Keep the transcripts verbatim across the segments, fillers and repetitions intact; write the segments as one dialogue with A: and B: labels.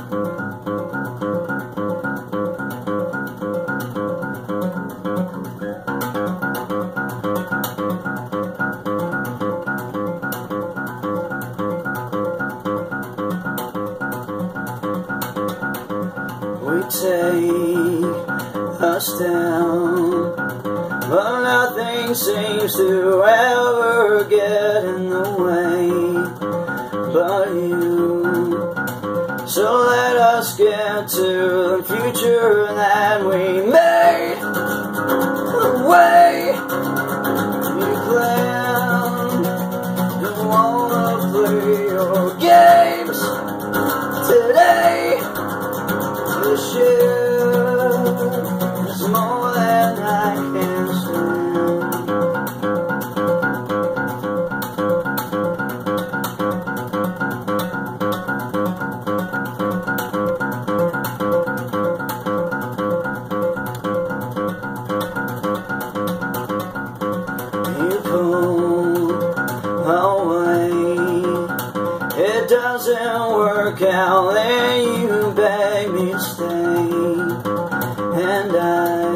A: We take us down, but nothing seems to ever get in the way but you. So let us get to the future that we made. Away we plan, don't wanna play your games today. This year is more than I can stand. You pull away, it doesn't work out, then you beg me to stay, and I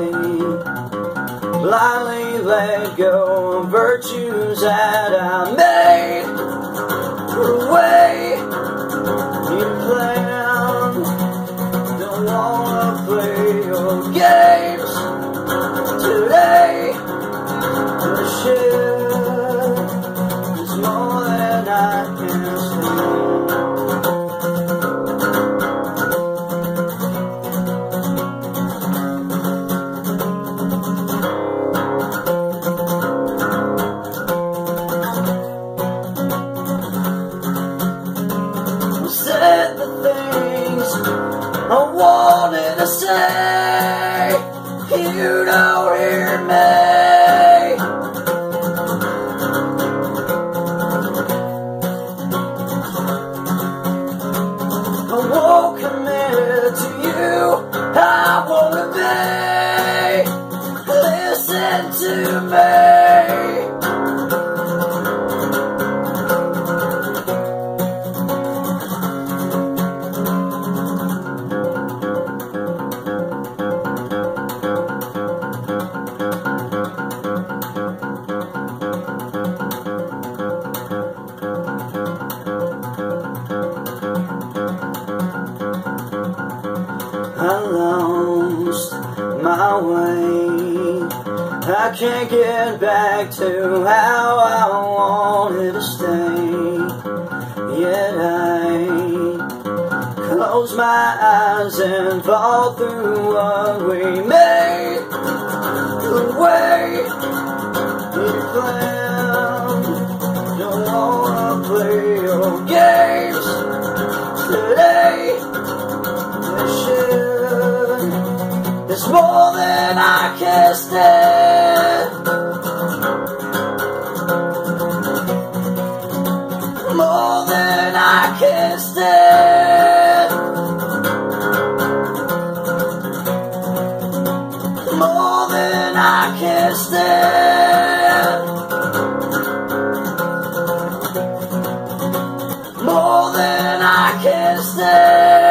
A: blindly let go of virtues that I made. Away you plan, don't wanna play your games today. The shit is more than I can stand. Said the things I wanted to say, you don't hear me. I won't commit to you, I wanna be. Listen to me. I lost my way, I can't get back to how I wanted to stay. Yet I close my eyes and fall through what we made. The way we planned, don't wanna play your games today. It's more than I can stand. More than I can stand. More than I can stand. More than I can stand.